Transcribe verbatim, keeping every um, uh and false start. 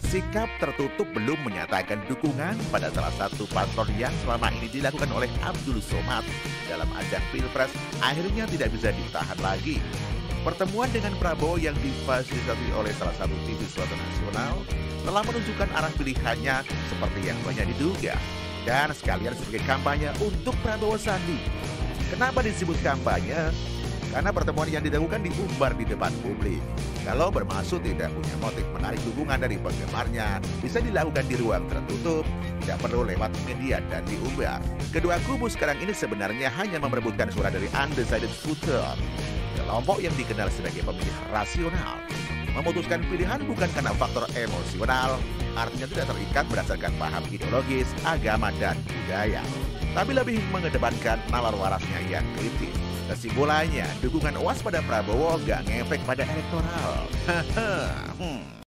sikap tertutup belum menyatakan dukungan pada salah satu paslon yang selama ini dilakukan oleh Abdul Somad dalam ajang Pilpres akhirnya tidak bisa ditahan lagi. Pertemuan dengan Prabowo yang difasilitasi oleh salah satu T V swasta nasional telah menunjukkan arah pilihannya seperti yang banyak diduga. Dan sekalian sebagai kampanye untuk Prabowo Sandi. Kenapa disebut kampanye? Karena pertemuan yang dilakukan diumbar di depan publik. Kalau bermaksud tidak punya motif menarik dukungan dari penggemarnya, bisa dilakukan di ruang tertutup, tidak perlu lewat media dan diumbar. Kedua kubu sekarang ini sebenarnya hanya memperebutkan suara dari undecided voter, kelompok yang dikenal sebagai pemilih rasional. Memutuskan pilihan bukan karena faktor emosional, artinya tidak terikat berdasarkan paham ideologis, agama, dan budaya, tapi lebih mengedepankan nalar warasnya yang kritis. Kesimpulannya, dukungan U A S pada Prabowo gak ngefek pada elektoral. hmm.